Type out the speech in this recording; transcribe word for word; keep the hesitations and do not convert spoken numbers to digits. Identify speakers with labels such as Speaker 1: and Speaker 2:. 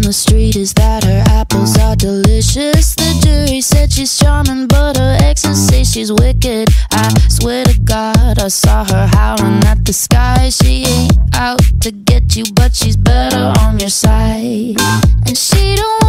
Speaker 1: the street is that her apples are delicious. The jury said she's charming, but her exes say she's wicked. I swear to God, I saw her howling at the sky. She ain't out to get you, but she's better on your side. And she don't